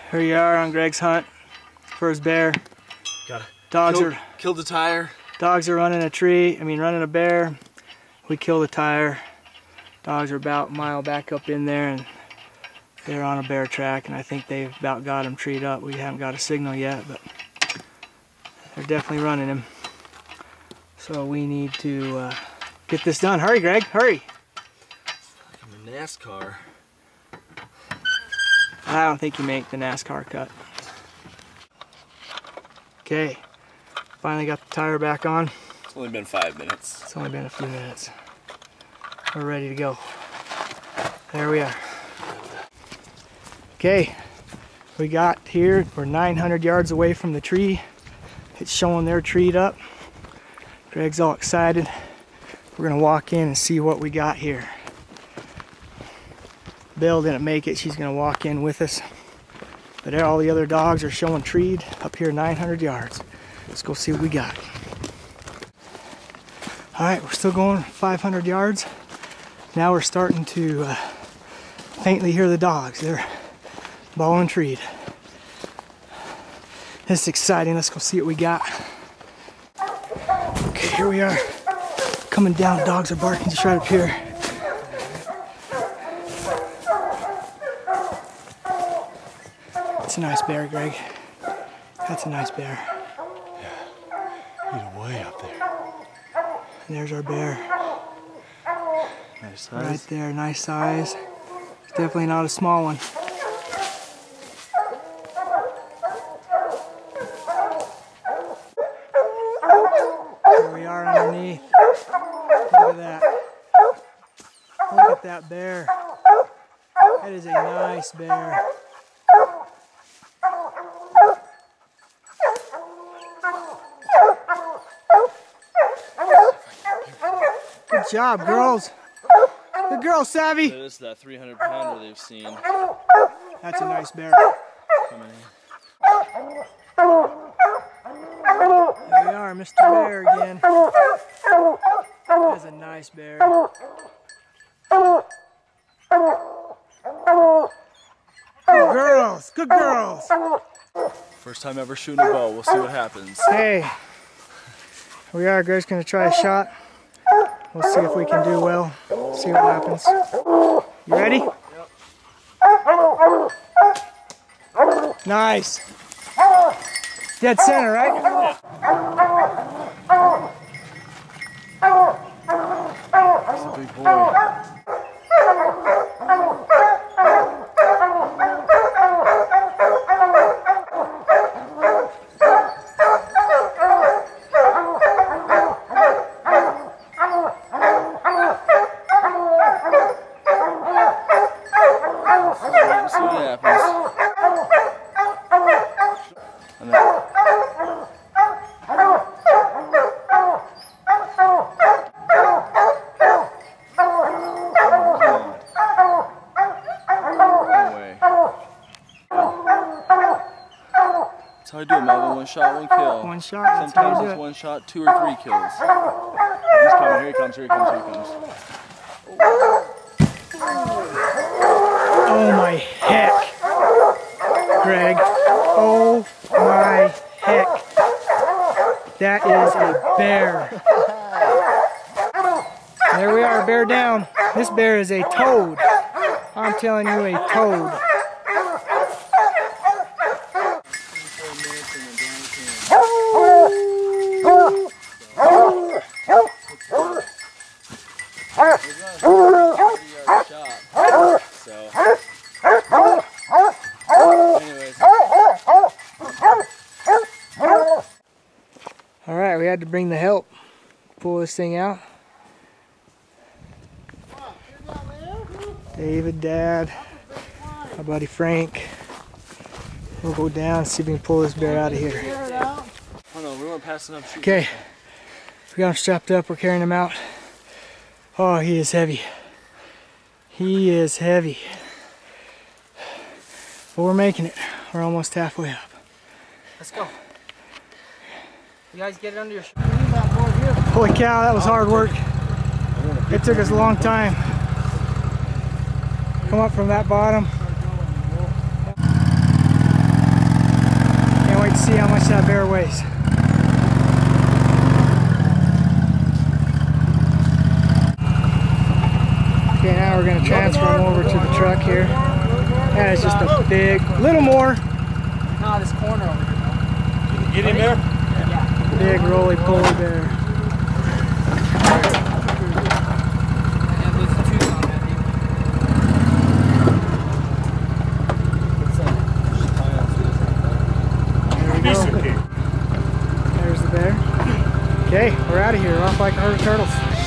Here you are on Greg's hunt for his bear. Killed the tire. Dogs are running a tree. Running a bear. We killed the tire. Dogs are about a mile back up in there, and they're on a bear track, and I think they've about got him treed up. We haven't got a signal yet, but they're definitely running him. So we need to get this done. Hurry, Greg, hurry. I'm a NASCAR. I don't think you make the NASCAR cut. Okay, finally got the tire back on. It's only been 5 minutes. It's only been a few minutes. We're ready to go. There we are. Okay, we got here. We're 900 yards away from the tree. It's showing they're treed up. Greg's all excited. We're gonna walk in and see what we got here. Bill didn't make it. She's gonna walk in with us. But all the other dogs are showing treed up here 900 yards. Let's go see what we got. All right, we're still going 500 yards. Now we're starting to faintly hear the dogs. They're bawling treed. This is exciting. Let's go see what we got. Okay, here we are. Coming down, dogs are barking just right up here. That's a nice bear, Greg. That's a nice bear. Yeah, he's way up there. And there's our bear. Nice size. Right there, nice size. It's definitely not a small one. Here we are underneath. Look at that. Look at that bear. That is a nice bear. Good job, girls. Good girl, Savvy. This is that 300-pounder they've seen. That's a nice bear. Coming in. There we are, Mr. Bear again. That's a nice bear. Good girls, good girls. First time ever shooting a bow. We'll see what happens. Hey, here we are. Greg's gonna try a shot. We'll see if we can do well. See what happens. You ready? Yep. Nice. Dead center, right? That's a big boy. That's how I do it, Melvin. One shot, one kill. One shot, that's how you Sometimes do it's it. one shot, 2 or 3 kills. He's coming, here he comes, here he comes, here he comes. Oh my heck, Greg. Oh my heck. That is a bear. There we are, bear down. This bear is a toad. I'm telling you, a toad. Alright, we had to bring the help, pull this thing out. David, Dad, my buddy Frank. We'll go down and see if we can pull this bear out of here. Oh no, we weren't passing up shooting. Okay, we got him strapped up, we're carrying him out. Oh, he is heavy. He is heavy. But we're making it. We're almost halfway up. Let's go. You guys get it under your shirt. Holy cow, that was hard work. It took us a long time. Come up from that bottom. Let's see how much that bear weighs. Okay, now we're going to transfer him over to the truck here. That is just a big, little more. Nah, this corner over here. Get him there? Yeah. Big roly-poly bear. And there's a tooth on that There we go. There's the bear. Okay, we're out of here. We're off like a herd of turtles.